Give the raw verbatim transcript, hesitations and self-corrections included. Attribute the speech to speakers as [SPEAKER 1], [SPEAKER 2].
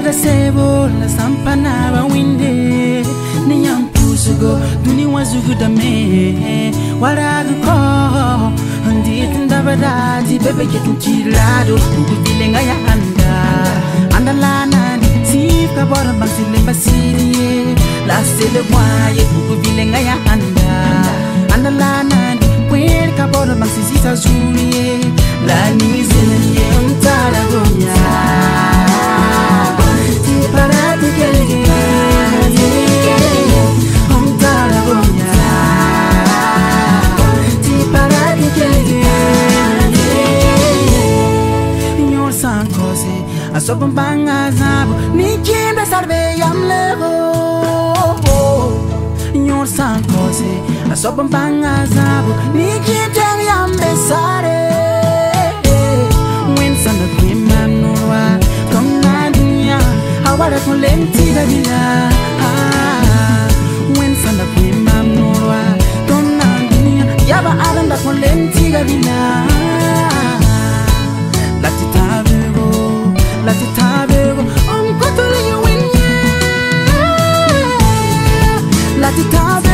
[SPEAKER 1] Wada sebo la sampana ba winde ni yang pusugo duni wazugu da me wada ko andi tinda bada di bebe ketum chilado ku bilenga ya anda anda lana ni tifka bora basile basiri la sele waye ku bilenga ya anda anda lana ni kwelka bora basisi tazuri la ni zile ntala gonya Asobang bangazabo ni kimbe sarbe yamlego Nyor sankose asobang bangazabo ni kimbe yambe sare When sanda kwema nurwa kona dunya awara kolenti davila When sanda kwema nurwa kona dunya yaba aranda kolenti davila Lati tabego Lati tabego um kotole you win Lati tabego